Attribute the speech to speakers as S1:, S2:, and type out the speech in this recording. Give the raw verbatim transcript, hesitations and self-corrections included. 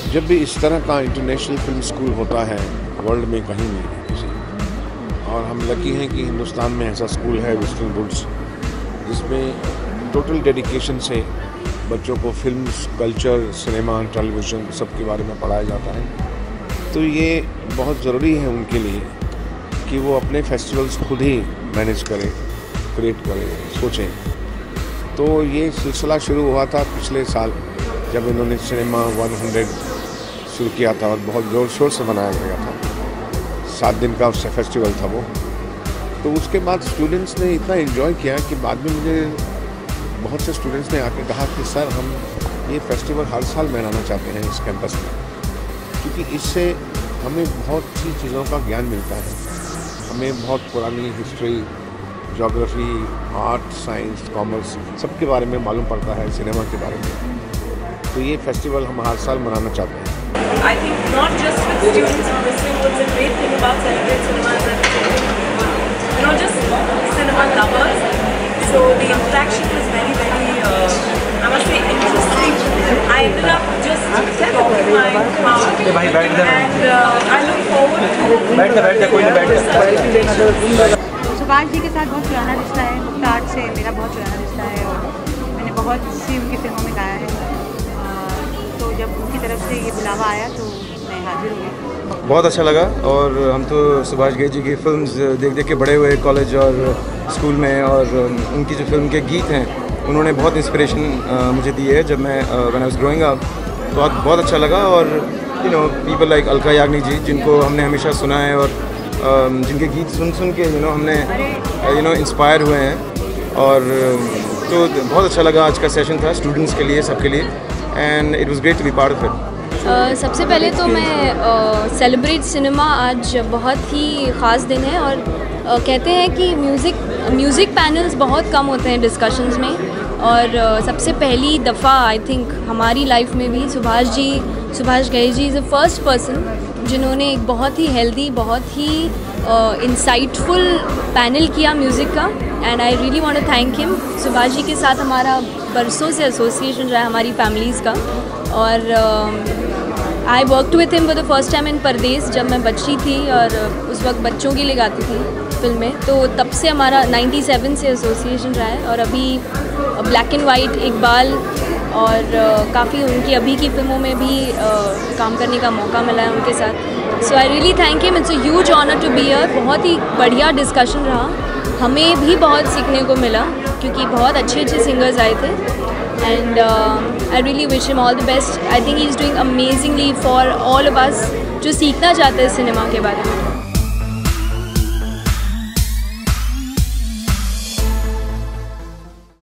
S1: जब भी इस तरह का इंटरनेशनल फिल्म स्कूल होता है वर्ल्ड में कहीं नहीं किसी, और हम लकी हैं कि हिंदुस्तान में ऐसा स्कूल है वेस्टर्न वुड्स, जिसमें टोटल डेडिकेशन से बच्चों को फिल्म्स, कल्चर, सिनेमा, टेलीविज़न सब के बारे में पढ़ाया जाता है। तो ये बहुत ज़रूरी है उनके लिए कि वो अपने फेस्टिवल्स खुद ही मैनेज करें, क्रिएट करें, सोचें। तो ये सिलसिला शुरू हुआ था पिछले साल जब इन्होंने सिनेमा सौ शुरू किया था और बहुत ज़ोर शोर से मनाया गया था। सात दिन का उससे फेस्टिवल था वो। तो उसके बाद स्टूडेंट्स ने इतना एंजॉय किया कि बाद में मुझे बहुत से स्टूडेंट्स ने आके कहा कि सर हम ये फेस्टिवल हर साल मनाना चाहते हैं इस कैंपस में, क्योंकि इससे हमें बहुत सी चीज़ों का ज्ञान मिलता है। हमें बहुत पुरानी history, geography, art, science, commerce सब के बारे में मालूम पड़ता है, सिनेमा के बारे में। तो ये फेस्टिवल हम हर साल मनाना चाहते हैं।
S2: I think not just with students who are listening, what's a great thing about Celebrate Cinema is that we're not just cinema lovers. So the interaction was very, very, uh, I must say, interesting. I ended up just talking my heart, and uh, I look forward to
S3: Subhash ji के साथ बहुत पुराना रिश्ता है। मुक्ता art से मेरा बहुत पुराना रिश्ता है और मैंने बहुत सी उनकी फिल्मों में गाया है। तो जब उनकी तरफ से ये बुलावा आया तो मैं हाजिर हुई।
S4: बहुत अच्छा लगा। और हम तो सुभाष घई जी की फिल्म्स देख देख के बड़े हुए कॉलेज और स्कूल में, और उनकी जो फिल्म के गीत हैं उन्होंने बहुत इंस्पिरेशन मुझे दी है जब मैं when I was growing up. तो बहुत अच्छा लगा। और you know people like Alka Yagnik ji, जिनको हमने हमेशा सुना है और जिनके गीत सुन सुन के यू नो हमने यू नो इंस्पायर हुए हैं। और तो बहुत अच्छा लगा आज का सेशन था स्टूडेंट्स के लिए, सबके लिए, and it was great to be part of it.
S5: सबसे पहले तो मैं सेलिब्रेट सिनेमा आज बहुत ही ख़ास दिन है, और uh, कहते हैं कि म्यूज़िक म्यूज़िक पैनल्स बहुत कम होते हैं डिस्कशंस में, और uh, सबसे पहली दफ़ा आई थिंक हमारी लाइफ में भी Subhash ji Subhash Ghai ji is the first person जिन्होंने एक बहुत ही हेल्दी, बहुत ही इंसाइटफुल पैनल किया म्यूज़िक का, and I really want to thank him. Subhash ji के साथ हमारा बरसों से एसोसिएशन रहा है हमारी फैमिलीज़ का, और I worked with him for the first time in Pardes जब मैं बच्ची थी और उस वक्त बच्चों के लिए गाती थी फिल्में। तो तब से हमारा सत्तानवे से एसोसिएशन रहा है, और अभी ब्लैक एंड वाइट, इकबाल और uh, काफ़ी उनकी अभी की फिल्मों में भी uh, काम करने का मौका मिला है उनके साथ। So I really thank him. It's a huge honour to be here. बहुत ही बढ़िया डिस्कशन रहा, हमें भी बहुत सीखने को मिला क्योंकि बहुत अच्छे अच्छे सिंगर्स आए थे, and I really wish him all the best. I think he is doing amazingly for all of us जो सीखना चाहते हैं सिनेमा के बारे में।